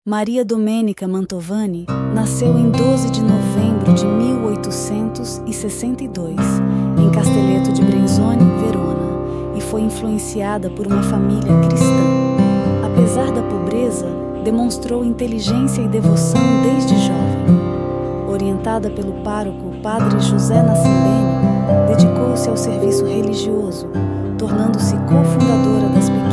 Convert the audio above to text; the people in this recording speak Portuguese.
Maria Domenica Mantovani nasceu em 12 de novembro de 1862, em Castelletto di Brenzone, Verona, e foi influenciada por uma família cristã. Apesar da pobreza, demonstrou inteligência e devoção desde jovem. Orientada pelo pároco Padre José Nascimento, dedicou-se ao serviço religioso, tornando-se cofundadora das pequenas